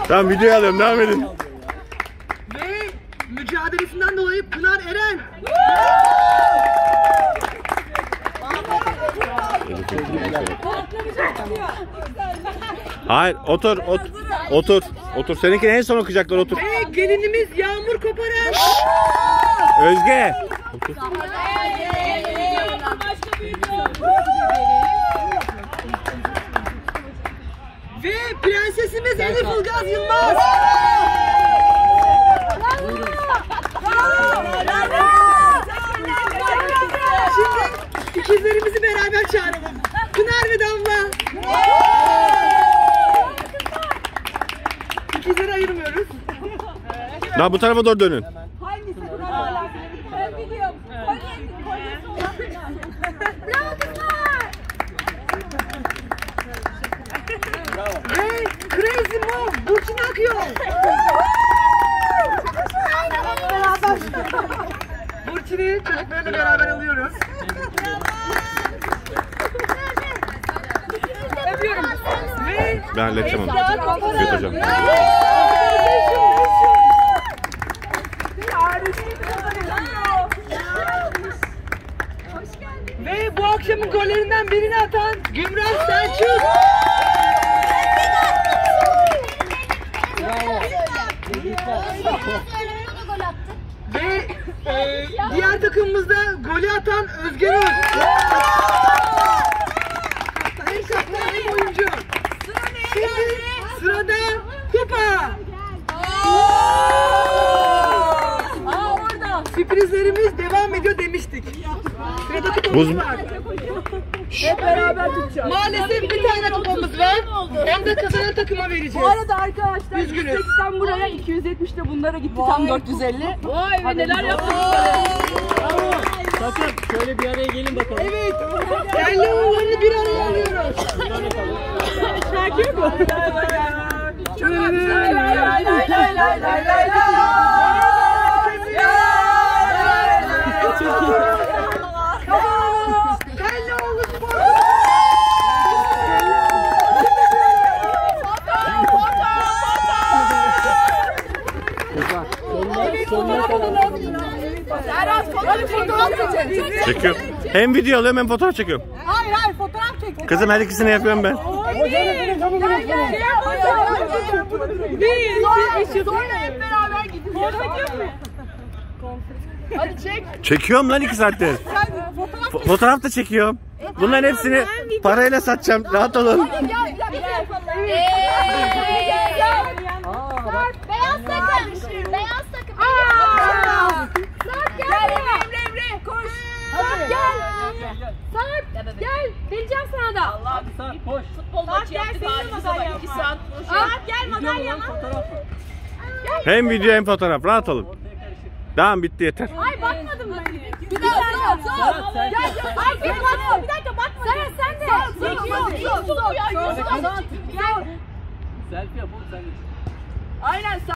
Tamam videoyu alıyorum, devam edin. Ve mücadelesinden dolayı Pınar Eren. Hayır, otur. Otur. Seninkini en son okuyacaklar, otur. Ve gelinimiz Yağmur Koparan. Özge. Otur. Ve prensesimiz Elif Ilgaz Yılmaz. Şimdi ikizlerimizi beraber çağıralım. Pınar ve Damla. İkizleri ayırmıyoruz. Daha bu tarafa doğru dönün. Ve Crazy Mom Burçin Akyol. Burçin'i çocuklarıyla beraber alıyoruz. Ve Ben halledeceğim onu. Götüreceğim. Ve bu akşamın gollerinden birini atan Gümrah Selçuk. Ve diğer takımımızda golü atan Özge Nur. Hem kaptan hem oyuncu. Şimdi sırada kupa. Sürprizlerimiz devam ediyor demiştik. Sırada kupamız var. Hep beraber tutacağız. Maalesef bir tane kupamız var. Hem de kazanan takıma vereceğiz. Bu arada arkadaşlar Üzgünüz. 180 buraya, 270 de bunlara gitti, tam 450. Vay be, neler yaptık. Sakın şöyle bir araya gelin bakalım. Evet. Kelle oğullarını bir araya alıyoruz. Şakir bu. Çok güzel. Kelle oğlu spor. Çekiyorum. Hem video alıyorum hem fotoğraf çekiyorum. Hayır, fotoğraf çek. Kızım her ikisini yapıyorum ben. Sonra hep beraber gidiyoruz. Hadi çek. Çekiyorum lan 2 saattir. Fotoğraf da çekiyorum. Bunların hepsini parayla satacağım. Rahat olun. Beyaz takım. Beyaz takım. Sarp gel. Emre koş. Sarp gel. Sarp gel. Vereceğim sana da. Allah bir saat koş. Futbol maçı yaptık halimize bak. 2 saat koş. Sarp gel madalya. Hem video hem fotoğraf. Rahat olun. Tamam, bitti, yeter. Ay bakmadım ben. Bir dakika. Gel. Ay bir dakika bakma. Sen de. Çekiyor. Selfie yap oğlum sen de. Aynen.